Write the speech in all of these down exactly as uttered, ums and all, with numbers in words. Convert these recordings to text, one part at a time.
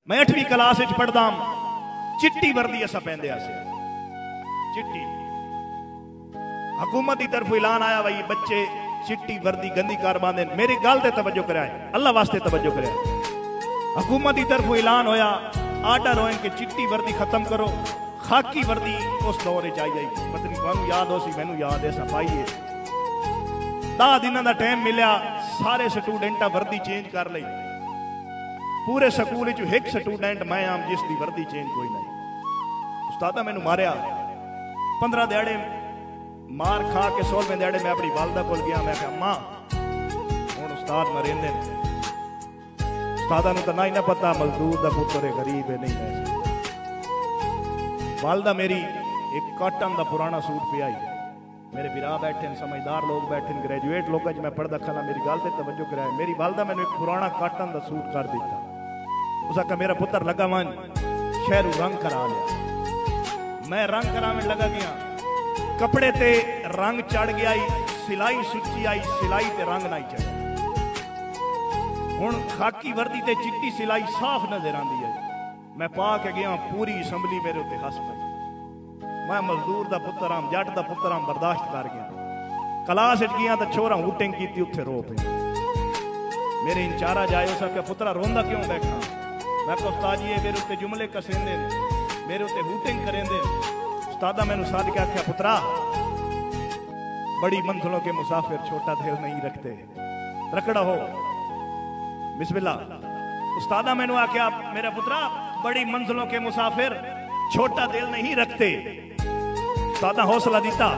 मैं अठवीं क्लास पढ़दा चिट्टी वर्दी असा पहनदे आसे चिट्टी। हुकूमत की तरफ ऐलान आया भाई बच्चे चिट्टी वर्दी गंदी कार बांधे। मेरी गल ते तवज्जो कराए, अल्लाह वास्ते तवज्जो कराए। हुकूमत की तरफ ऐलान होया, आर्डर होए कि चिट्टी वर्दी खत्म करो, खाकी वर्दी उस दौर च आई जाई। पता नहीं तुहानू याद हो सी, मैनू याद है, असा पाई है। दस दिनों का टाइम मिलया, सारे स्टूडेंट वर्दी चेंज कर ली। पूरे स्कूल एक स्टूडेंट मैं आम जिसकी वर्दी चेंज कोई नहीं। उस्तादा मैनू मारिया। पंद्रह दिहाड़े मार खा के सोलहवें दिहाड़े मैं अपनी वालदा कोल गया। मैं कहा अम्मा हुण उस्ताद मरेंदे ने। उस्तादा नूं तां ना ही ना पता मजदूर दा पुत्तर है, गरीब है, नहीं है। वालदा मेरी एक काटन का पुराना सूट पिया ही। मेरे बिरा बैठे, समझदार लोग बैठे, ग्रेजुएट लोगों मैं पढ़दा खला, मेरी गल ते तवज्जो कराए। मेरी वालदा मैंने एक पुराना काटन का सूट कर दिता। उस आखा मेरा पुत्र लगा मन शहरों रंग करा लिया। मैं रंग कराने लगा गया, कपड़े ते रंग चढ़ गया, सिलाई सुची आई, सिलाई ते रंग नहीं चढ़ा। हुण खाकी वर्दी ते चिट्टी सिलाई साफ नजर आती है। मैं पा के गया, पूरी असैम्बली मेरे उत्ते हस पई। मैं मजदूर दा पुत्र आम, जट दा पुत्र आम, बर्दाश्त कर गया। क्लास गया तो छोरा हुटिंग की, उत्थे रो पे। मेरे इंचारा जाए, उस आख्या पुत्रा रोंदा क्यों बैठा? मैं कहा उस्ताद जी मेरे उत्ते जुमले कसेंदे, मेरे उत्ते हुटिंग करेंदे। उस्तादा मैनू साध के आख्या पुत्रा बड़ी मंजिलों के मुसाफिर छोटा दिल नहीं रखते, रकड़ा हो बिस्मिल्लाह। उस्तादा मैनू आख्या मेरा पुत्रा बड़ी मंजिलों के मुसाफिर छोटा दिल नहीं रखते। उस्तादा हौसला दिता,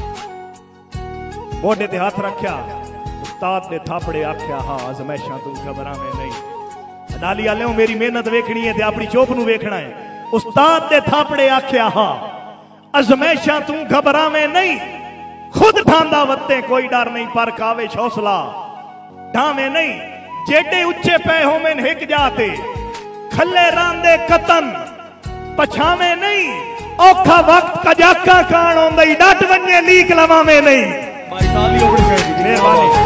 मोढे ते हाथ रखा। उस्ताद ने थापड़े आख्या हाँ आजमैशा तू घबरावे नहीं। नाली आले मेरी मेहनत वेखनी है ते अपनी चोप नू वेखना है। उस्ताद ने थापड़े आख्या हाँ आजमैशा तू घबरावे नहीं। खुद ठांदा वत्ते कोई डर नहीं, पर कावे हौसला ढावे नहीं। जेडे उच्चे पे हो में हिक जाते, खले रांदे कतन पछावे नहीं। औखा वक्त कजाका कान आंदा डट वन्ने लीक लवावे नहीं। मेहरबानी।